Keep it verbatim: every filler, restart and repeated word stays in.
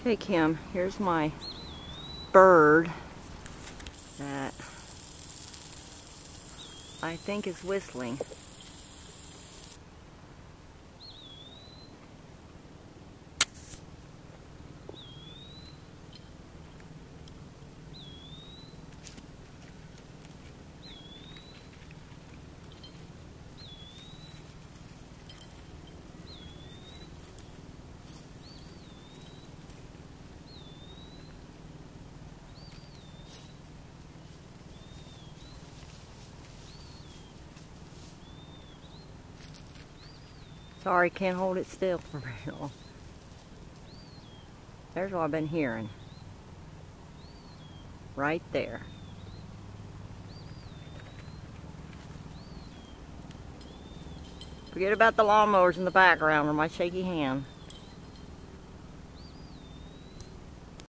Okay, Kim, here's my bird that I think is whistling. Sorry, can't hold it still for very long. There's what I've been hearing. Right there. Forget about the lawnmowers in the background or my shaky hand.